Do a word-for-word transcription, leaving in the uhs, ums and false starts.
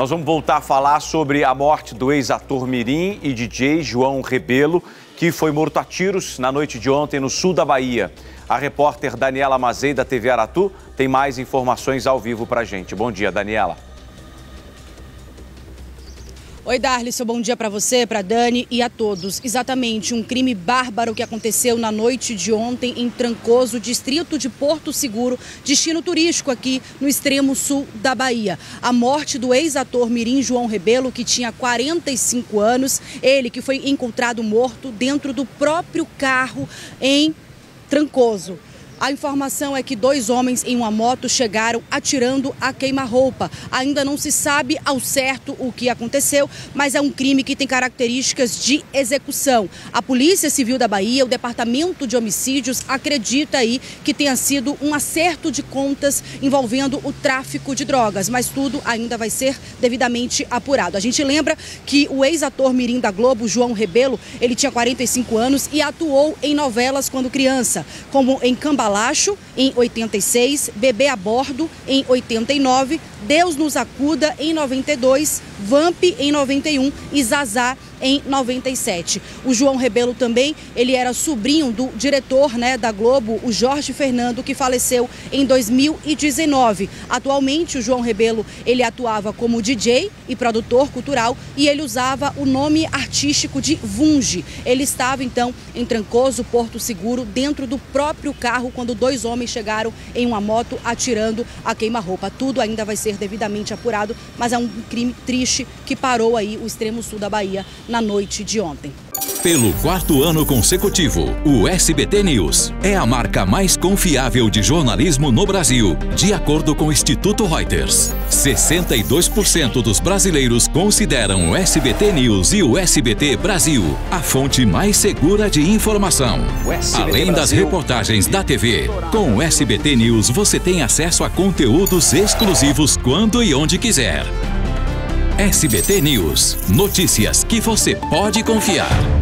Nós vamos voltar a falar sobre a morte do ex-ator mirim e D J João Rebelo, que foi morto a tiros na noite de ontem no sul da Bahia. A repórter Daniela Mazei, da T V Aratu, tem mais informações ao vivo pra gente. Bom dia, Daniela. Oi, Darlisson, bom dia para você, para Dani e a todos. Exatamente, um crime bárbaro que aconteceu na noite de ontem em Trancoso, distrito de Porto Seguro, destino turístico aqui no extremo sul da Bahia. A morte do ex-ator mirim João Rebelo, que tinha quarenta e cinco anos, ele que foi encontrado morto dentro do próprio carro em Trancoso. A informação é que dois homens em uma moto chegaram atirando a queima-roupa. Ainda não se sabe ao certo o que aconteceu, mas é um crime que tem características de execução. A Polícia Civil da Bahia, o Departamento de Homicídios, acredita aí que tenha sido um acerto de contas envolvendo o tráfico de drogas, mas tudo ainda vai ser devidamente apurado. A gente lembra que o ex-ator mirim da Globo, João Rebelo, ele tinha quarenta e cinco anos e atuou em novelas quando criança, como em Cambalacho, em oitenta e seis, Bebê a Bordo, em oitenta e nove, Deus nos acuda, em noventa e dois, Vamp, em noventa e um e Zazá, em noventa e sete. O João Rebelo também, ele era sobrinho do diretor, né, da Globo, o Jorge Fernando, que faleceu em dois mil e dezenove. Atualmente, o João Rebelo, ele atuava como D J e produtor cultural e ele usava o nome artístico de Vunge. Ele estava, então, em Trancoso, Porto Seguro, dentro do próprio carro, quando dois homens chegaram em uma moto atirando a queima-roupa. Tudo ainda vai ser devidamente apurado, mas é um crime triste que parou aí o extremo sul da Bahia na noite de ontem. Pelo quarto ano consecutivo, o S B T News é a marca mais confiável de jornalismo no Brasil, de acordo com o Instituto Reuters. sessenta e dois por cento dos brasileiros consideram o S B T News e o S B T Brasil a fonte mais segura de informação. Além das reportagens da T V, com o S B T News você tem acesso a conteúdos exclusivos quando e onde quiser. S B T News. Notícias que você pode confiar.